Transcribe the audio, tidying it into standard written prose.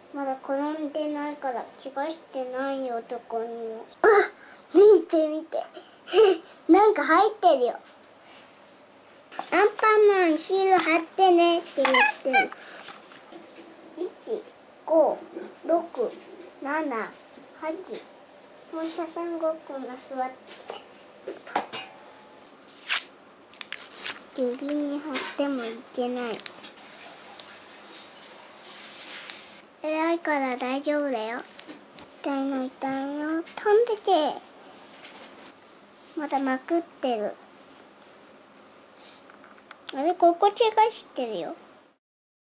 まだ転んでないから怪我してないよ、どこにも。あ、見て見てなんか入ってるよ。アンパンマンシール貼ってねって言ってる。1、5、6、7、8。お医者さんごっこが座って指に貼ってもいけない。偉いから大丈夫だよ。痛いの痛いよ。飛んでて。まだまくってる。あれ、ここ怪我してるよ。